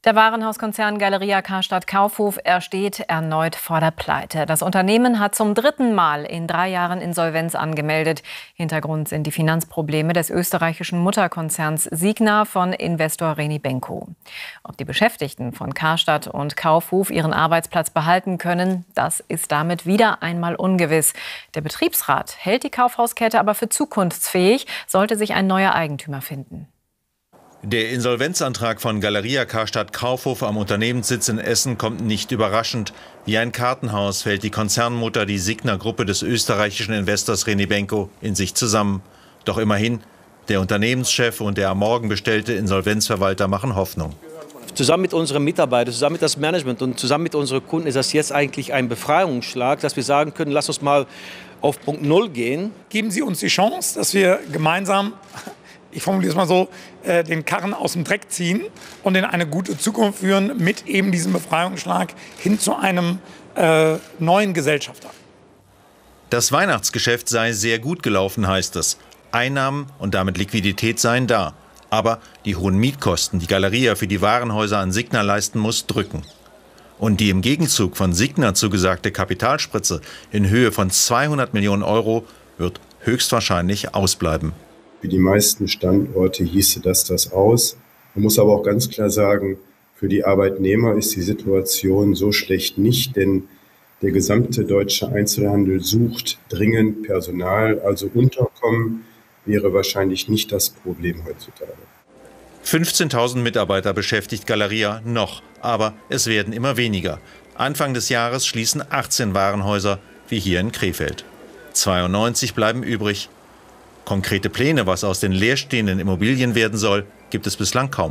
Der Warenhauskonzern Galeria Karstadt Kaufhof, er steht erneut vor der Pleite. Das Unternehmen hat zum 3. Mal in 3 Jahren Insolvenz angemeldet. Hintergrund sind die Finanzprobleme des österreichischen Mutterkonzerns Signa von Investor Reni Benko. Ob die Beschäftigten von Karstadt und Kaufhof ihren Arbeitsplatz behalten können, das ist damit wieder einmal ungewiss. Der Betriebsrat hält die Kaufhauskette aber für zukunftsfähig, sollte sich ein neuer Eigentümer finden. Der Insolvenzantrag von Galeria Karstadt Kaufhof am Unternehmenssitz in Essen kommt nicht überraschend. Wie ein Kartenhaus fällt die Konzernmutter, die Signa-Gruppe des österreichischen Investors Reni Benko, in sich zusammen. Doch immerhin, der Unternehmenschef und der am Morgen bestellte Insolvenzverwalter machen Hoffnung. Zusammen mit unseren Mitarbeitern, zusammen mit das Management und zusammen mit unseren Kunden ist das jetzt eigentlich ein Befreiungsschlag, dass wir sagen können, lass uns mal auf Punkt Null gehen. Geben Sie uns die Chance, dass wir gemeinsam, ich formuliere es mal so, den Karren aus dem Dreck ziehen und in eine gute Zukunft führen mit eben diesem Befreiungsschlag hin zu einem neuen Gesellschafter. Das Weihnachtsgeschäft sei sehr gut gelaufen, heißt es. Einnahmen und damit Liquidität seien da. Aber die hohen Mietkosten, die Galeria für die Warenhäuser an Signa leisten muss, drücken. Und die im Gegenzug von Signa zugesagte Kapitalspritze in Höhe von 200 Millionen Euro wird höchstwahrscheinlich ausbleiben. Für die meisten Standorte hieße das aus. Man muss aber auch ganz klar sagen, für die Arbeitnehmer ist die Situation so schlecht nicht, denn der gesamte deutsche Einzelhandel sucht dringend Personal, also Unterkommen wäre wahrscheinlich nicht das Problem heutzutage. 15.000 Mitarbeiter beschäftigt Galeria noch, aber es werden immer weniger. Anfang des Jahres schließen 18 Warenhäuser, wie hier in Krefeld. 92 bleiben übrig. Konkrete Pläne, was aus den leerstehenden Immobilien werden soll, gibt es bislang kaum.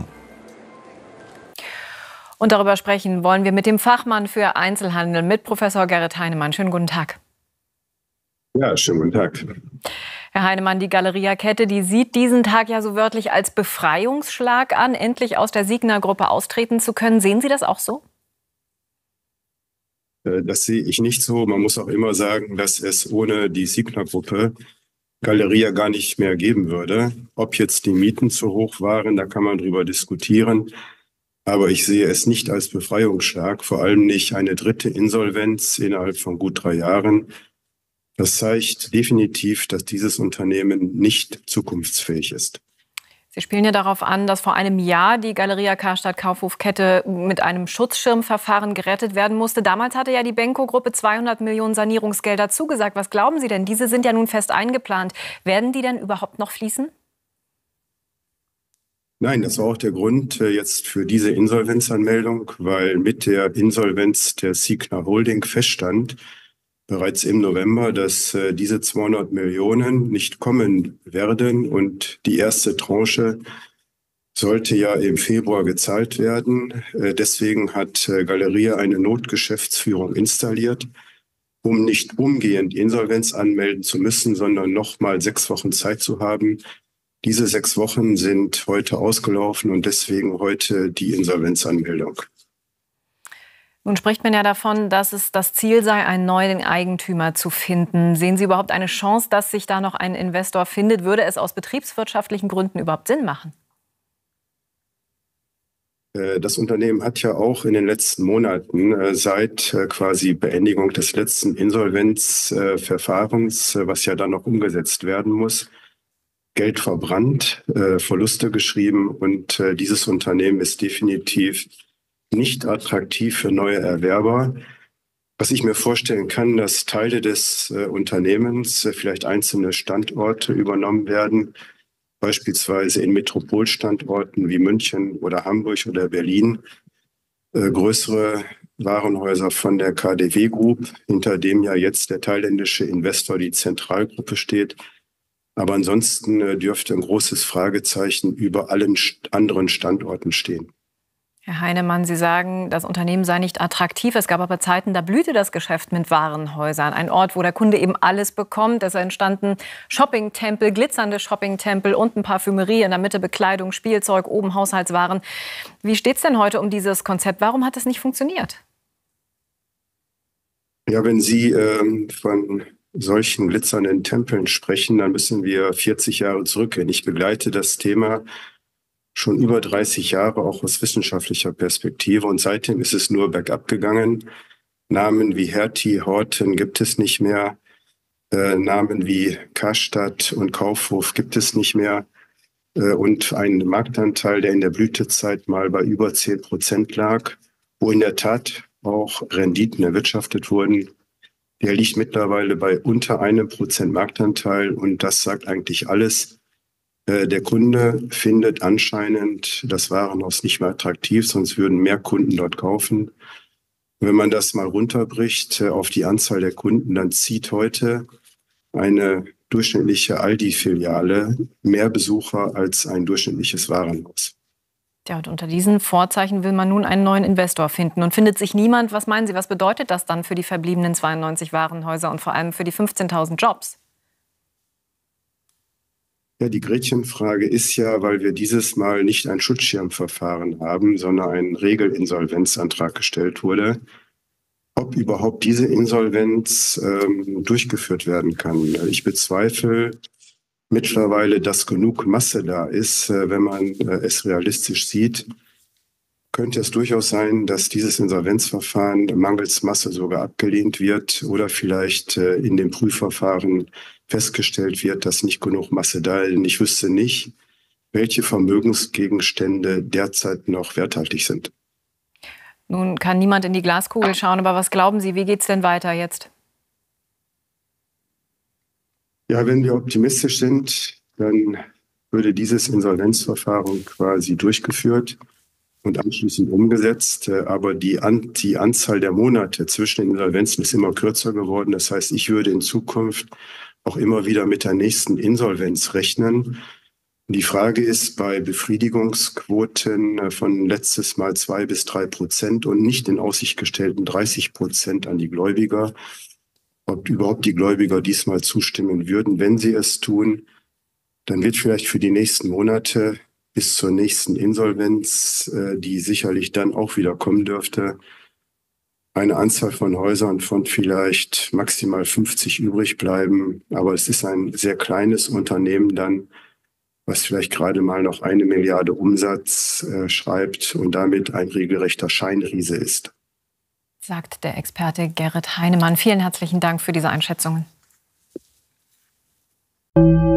Und darüber sprechen wollen wir mit dem Fachmann für Einzelhandel, mit Professor Gerrit Heinemann. Schönen guten Tag. Ja, schönen guten Tag. Herr Heinemann, die Galeria-Kette, die sieht diesen Tag ja so wörtlich als Befreiungsschlag an, endlich aus der Signa-Gruppe austreten zu können. Sehen Sie das auch so? Das sehe ich nicht so. Man muss auch immer sagen, dass es ohne die Signa-Gruppe Galeria gar nicht mehr geben würde. Ob jetzt die Mieten zu hoch waren, da kann man drüber diskutieren. Aber ich sehe es nicht als Befreiungsschlag, vor allem nicht eine dritte Insolvenz innerhalb von gut 3 Jahren. Das zeigt definitiv, dass dieses Unternehmen nicht zukunftsfähig ist. Sie spielen ja darauf an, dass vor einem Jahr die Galeria Karstadt Kaufhof-Kette mit einem Schutzschirmverfahren gerettet werden musste. Damals hatte ja die Benko-Gruppe 200 Millionen Sanierungsgelder zugesagt. Was glauben Sie denn? Diese sind ja nun fest eingeplant. Werden die denn überhaupt noch fließen? Nein, das war auch der Grund jetzt für diese Insolvenzanmeldung, weil mit der Insolvenz der Signa Holding feststand, bereits im November, dass diese 200 Millionen nicht kommen werden und die erste Tranche sollte ja im Februar gezahlt werden. Deswegen hat Galeria eine Notgeschäftsführung installiert, um nicht umgehend Insolvenz anmelden zu müssen, sondern noch mal 6 Wochen Zeit zu haben. Diese 6 Wochen sind heute ausgelaufen und deswegen heute die Insolvenzanmeldung. Nun spricht man ja davon, dass es das Ziel sei, einen neuen Eigentümer zu finden. Sehen Sie überhaupt eine Chance, dass sich da noch ein Investor findet? Würde es aus betriebswirtschaftlichen Gründen überhaupt Sinn machen? Das Unternehmen hat ja auch in den letzten Monaten seit quasi Beendigung des letzten Insolvenzverfahrens, was ja dann noch umgesetzt werden muss, Geld verbrannt, Verluste geschrieben und dieses Unternehmen ist definitiv nicht attraktiv für neue Erwerber. Was ich mir vorstellen kann, dass Teile des Unternehmens, vielleicht einzelne Standorte übernommen werden, beispielsweise in Metropolstandorten wie München oder Hamburg oder Berlin, größere Warenhäuser von der KaDeWe Group, hinter dem ja jetzt der thailändische Investor die Zentralgruppe steht. Aber ansonsten dürfte ein großes Fragezeichen über allen anderen Standorten stehen. Herr Heinemann, Sie sagen, das Unternehmen sei nicht attraktiv. Es gab aber Zeiten, da blühte das Geschäft mit Warenhäusern. Ein Ort, wo der Kunde eben alles bekommt. Es entstanden Shoppingtempel, glitzernde Shoppingtempel, unten Parfümerie, in der Mitte Bekleidung, Spielzeug, oben Haushaltswaren. Wie steht es denn heute um dieses Konzept? Warum hat es nicht funktioniert? Ja, wenn Sie von solchen glitzernden Tempeln sprechen, dann müssen wir 40 Jahre zurückgehen. Ich begleite das Thema schon über 30 Jahre, auch aus wissenschaftlicher Perspektive. Und seitdem ist es nur bergab gegangen. Namen wie Hertie, Horten gibt es nicht mehr. Namen wie Karstadt und Kaufhof gibt es nicht mehr. Und ein Marktanteil, der in der Blütezeit mal bei über 10% lag, wo in der Tat auch Renditen erwirtschaftet wurden, der liegt mittlerweile bei unter 1% Marktanteil. Und das sagt eigentlich alles. Der Kunde findet anscheinend das Warenhaus nicht mehr attraktiv, sonst würden mehr Kunden dort kaufen. Wenn man das mal runterbricht auf die Anzahl der Kunden, dann zieht heute eine durchschnittliche Aldi-Filiale mehr Besucher als ein durchschnittliches Warenhaus. Ja, und unter diesen Vorzeichen will man nun einen neuen Investor finden. Und findet sich niemand, was meinen Sie, was bedeutet das dann für die verbliebenen 92 Warenhäuser und vor allem für die 15.000 Jobs? Ja, die Gretchenfrage ist ja, weil wir dieses Mal nicht ein Schutzschirmverfahren haben, sondern ein Regelinsolvenzantrag gestellt wurde, ob überhaupt diese Insolvenz durchgeführt werden kann. Ich bezweifle mittlerweile, dass genug Masse da ist. Wenn man es realistisch sieht, könnte es durchaus sein, dass dieses Insolvenzverfahren mangels Masse sogar abgelehnt wird oder vielleicht in dem Prüfverfahren festgestellt wird, dass nicht genug Masse da ist. Ich wüsste nicht, welche Vermögensgegenstände derzeit noch werthaltig sind. Nun kann niemand in die Glaskugel schauen, aber was glauben Sie, wie geht es denn weiter jetzt? Ja, wenn wir optimistisch sind, dann würde dieses Insolvenzverfahren quasi durchgeführt und anschließend umgesetzt. Aber die Anzahl der Monate zwischen den Insolvenzen ist immer kürzer geworden. Das heißt, ich würde in Zukunft auch immer wieder mit der nächsten Insolvenz rechnen. Die Frage ist bei Befriedigungsquoten von letztes Mal 2-3% und nicht in Aussicht gestellten 30% an die Gläubiger, ob überhaupt die Gläubiger diesmal zustimmen würden. Wenn sie es tun, dann wird vielleicht für die nächsten Monate bis zur nächsten Insolvenz, die sicherlich dann auch wieder kommen dürfte, eine Anzahl von Häusern von vielleicht maximal 50 übrig bleiben. Aber es ist ein sehr kleines Unternehmen dann, was vielleicht gerade mal noch 1 Milliarde Umsatz schreibt und damit ein regelrechter Scheinriese ist. Sagt der Experte Gerrit Heinemann. Vielen herzlichen Dank für diese Einschätzungen.